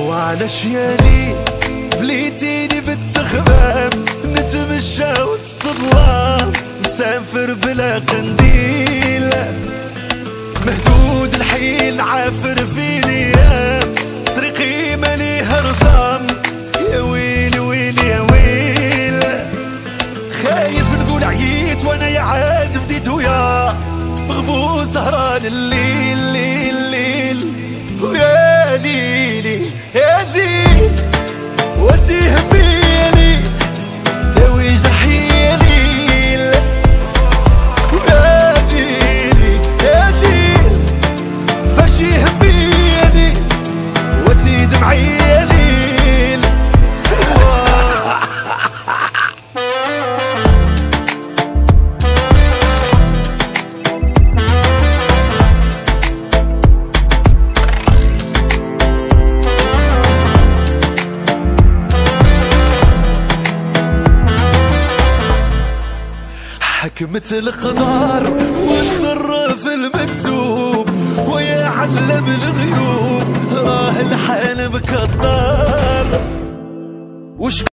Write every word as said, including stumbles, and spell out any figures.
وعلى شيالي بليتيني بالتخمام، نتمشى وسط الظلام مسافر بلا قنديل، مهدود الحيل عافر في ليام، طريقي ماليها رسام، يا ويلي ويلي يا ويل. خايف نقول عييت وانا يا عاد بديت ويا مغبوط سهران الليل ليل ليل، ويا ليلي يا ذيل وسيه بيلي ذوي جرحي يا ليل، ويا ليلي يا ليل فشيه بيلي وسي دمعي يا ليل. حكمت القدر ونصرف المكتوب، ويا علم الغيوب راه الحال مكدر. وش